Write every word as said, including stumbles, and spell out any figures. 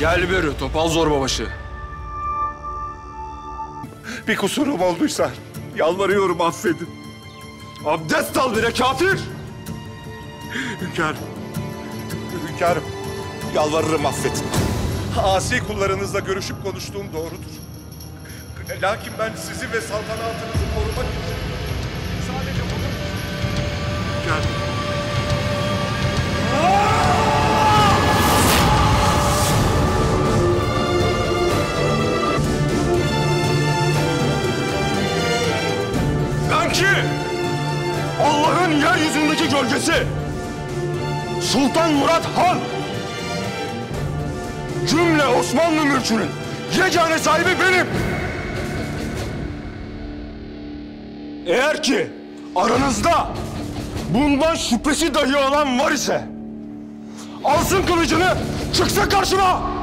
Gel beri topal zorbabaşı. Bir kusurum olduysa yalvarıyorum affedin. Abdest al bire kafir. Hünkârım, hünkârım yalvarırım affedin. Asi kullarınızla görüşüp konuştuğum doğrudur. Lakin ben sizi ve saltanatınızı korumak için sadece bunu... Hünkârım. Ben ki Allah'ın yeryüzündeki gölgesi Sultan Murat Han, cümle Osmanlı mülkünün yegane sahibi benim. Eğer ki aranızda bundan şüphesi dahi olan var ise alsın kılıcını, çıksın karşıma.